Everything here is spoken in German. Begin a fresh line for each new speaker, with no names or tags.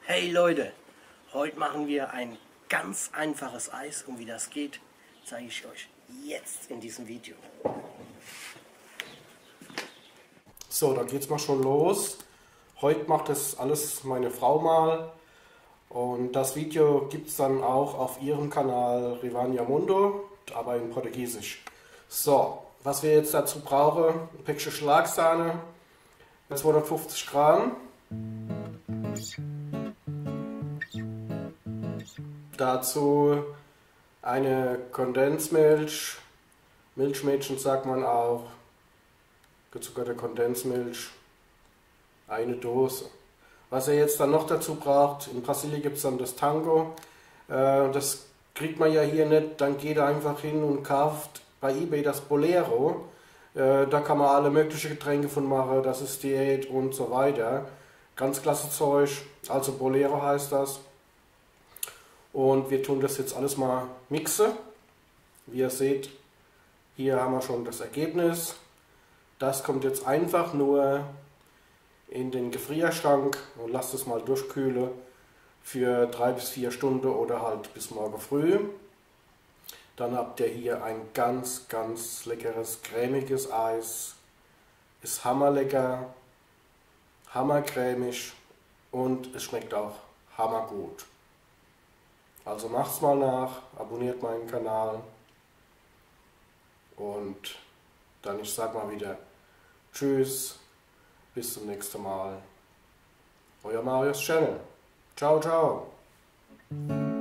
Hey Leute, heute machen wir ein ganz einfaches Eis und wie das geht, zeige ich euch jetzt in diesem Video.
So, da geht's mal schon los. Heute macht das alles meine Frau mal und das Video gibt es dann auch auf ihrem Kanal Rivania Mundo, aber in Portugiesisch. So, was wir jetzt dazu brauchen: ein Päckchen Schlagsahne, 250 Gramm. Dazu eine Kondensmilch, Milchmädchen sagt man auch, gezuckerte Kondensmilch, eine Dose. Was ihr jetzt dann noch dazu braucht, in Brasilien gibt es dann das Tango, das kriegt man ja hier nicht, dann geht ihr einfach hin und kauft bei eBay das Bolero, da kann man alle möglichen Getränke von machen, das ist Diät und so weiter. Ganz klasse Zeug, also Bolero heißt das. Und wir tun das jetzt alles mal mixen. Wie ihr seht, hier haben wir schon das Ergebnis. Das kommt jetzt einfach nur in den Gefrierschrank und lasst es mal durchkühlen für 3 bis 4 Stunden oder halt bis morgen früh. Dann habt ihr hier ein ganz leckeres, cremiges Eis. Ist hammerlecker, hammercremig und es schmeckt auch hammergut. Also macht's mal nach, abonniert meinen Kanal und dann ich sag mal wieder Tschüss, bis zum nächsten Mal. Euer Marius Channel. Ciao, ciao.